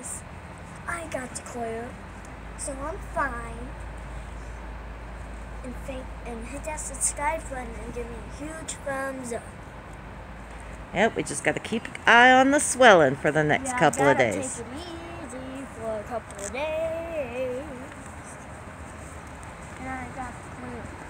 guys. I got the clear, so I'm fine. And hit that subscribe button and give me a huge thumbs up. Yep, we just got to keep an eye on the swelling for the next couple of days. Take it easy for a couple of days. And I got the clear.